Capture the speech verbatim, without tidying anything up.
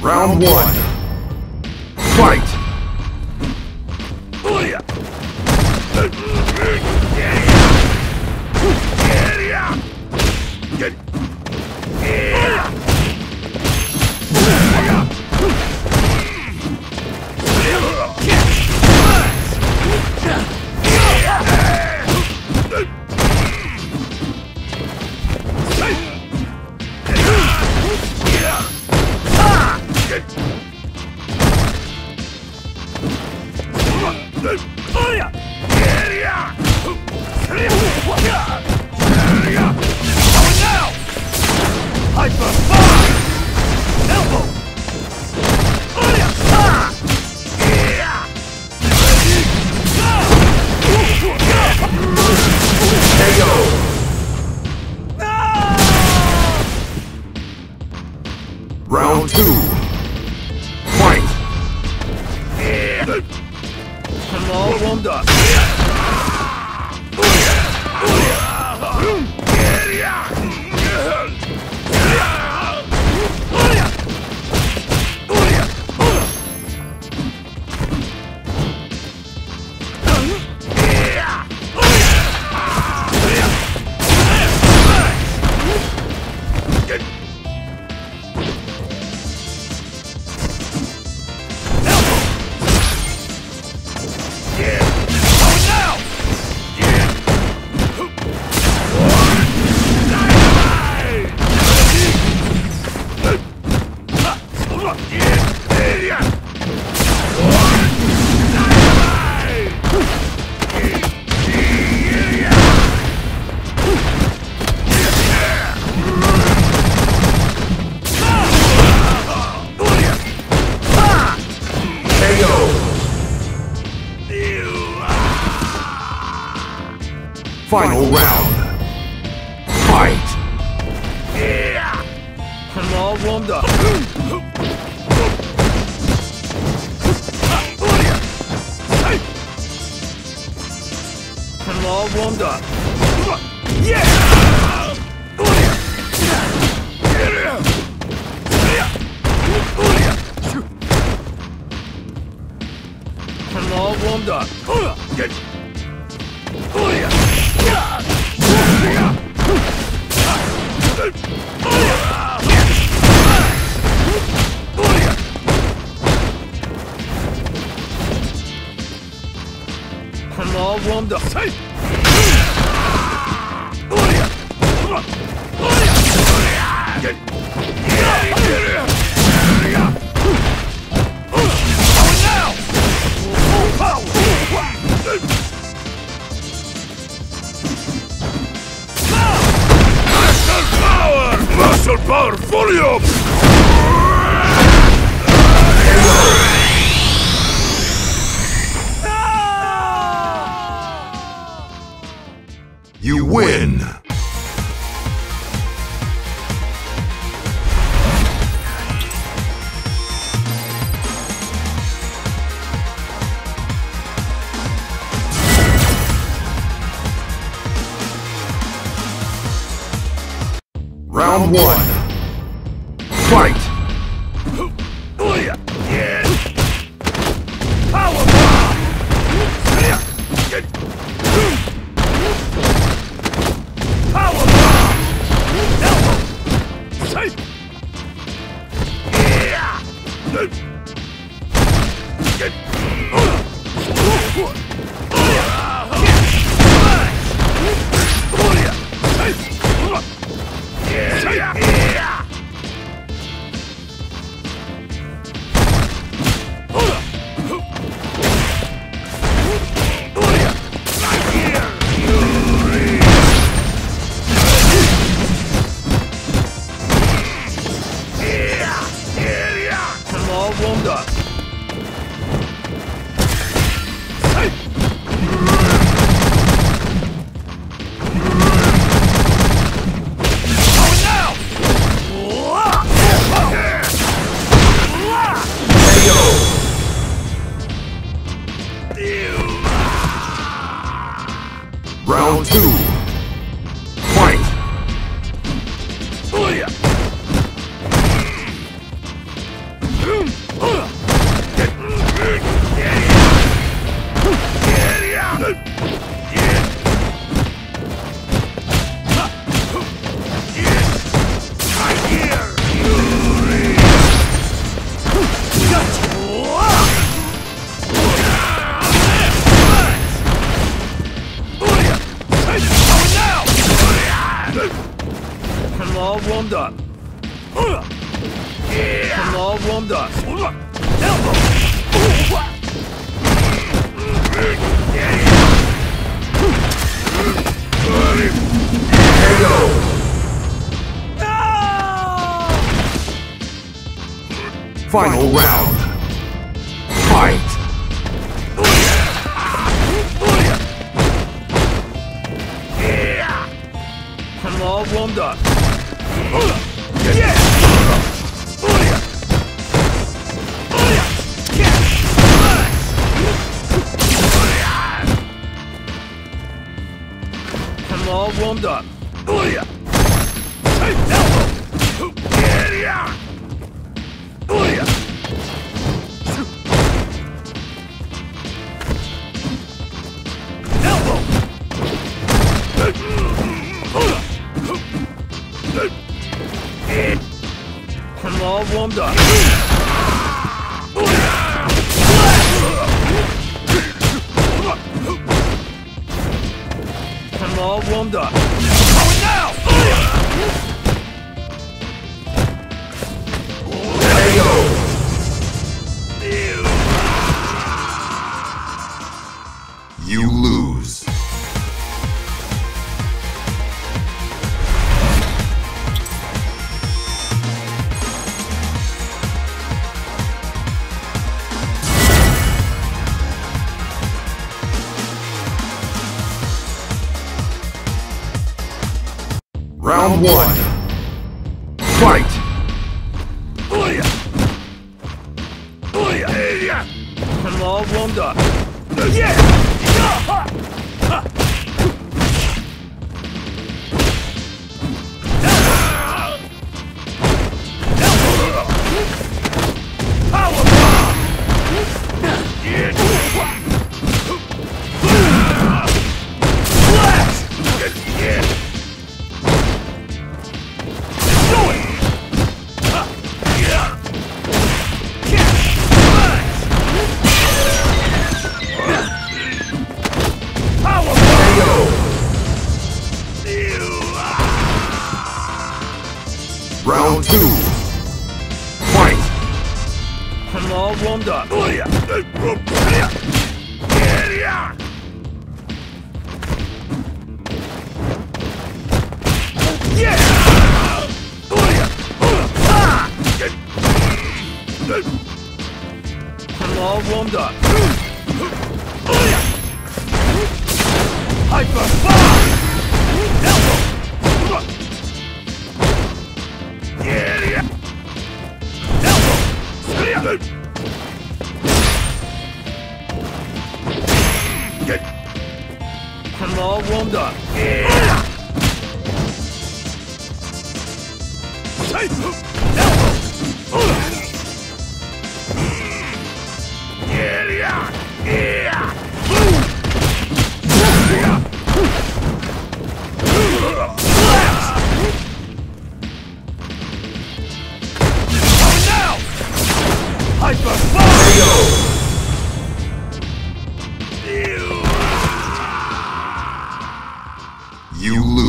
Round one. Fight! Round two. Fight! I'm all warmed up. Final round. Fight! I'm all warmed up. I'm all warmed up. Yeah! I'm all warmed up. I'm all warmed up. Muscle power, fully up! You win! Round one. Fight! Power bomb! Power bomb! Elbow! Safe! all warmed up. I'm all warmed up. Elbow! Final round. Fight! I'm all warmed up. I'm all warmed up. I'm all warmed up. I'm all warmed up. Going now! K O! You lose. Round one. Fight! I'm all warmed up. Power bomb! Blast! Do it! Power bomb! Round two. Fight! I'm all warmed up. I'm all warmed up. Hyper bomb! Elbow! Elbow! I'm all warmed up. Hyper bomb! You lose.